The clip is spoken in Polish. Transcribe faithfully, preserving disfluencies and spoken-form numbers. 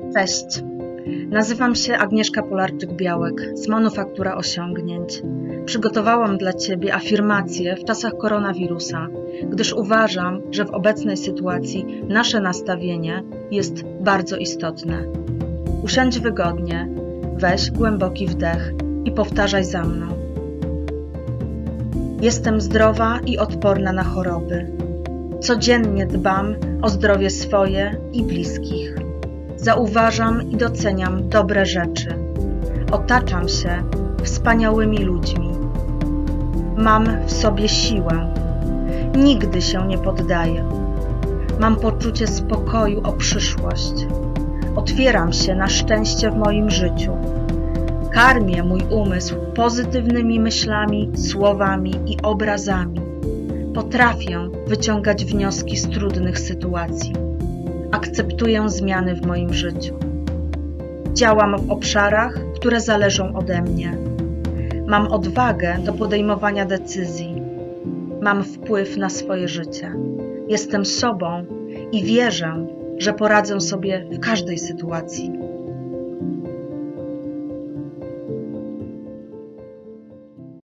Cześć, nazywam się Agnieszka Polarczyk-Białek z Manufaktura Osiągnięć. Przygotowałam dla Ciebie afirmacje w czasach koronawirusa, gdyż uważam, że w obecnej sytuacji nasze nastawienie jest bardzo istotne. Usiądź wygodnie, weź głęboki wdech i powtarzaj za mną. Jestem zdrowa i odporna na choroby. Codziennie dbam o zdrowie swoje i bliskich. Zauważam i doceniam dobre rzeczy. Otaczam się wspaniałymi ludźmi. Mam w sobie siłę. Nigdy się nie poddaję. Mam poczucie spokoju o przyszłość. Otwieram się na szczęście w moim życiu. Karmię mój umysł pozytywnymi myślami, słowami i obrazami. Potrafię wyciągać wnioski z trudnych sytuacji. Akceptuję zmiany w moim życiu. Działam w obszarach, które zależą ode mnie. Mam odwagę do podejmowania decyzji. Mam wpływ na swoje życie. Jestem sobą i wierzę, że poradzę sobie w każdej sytuacji.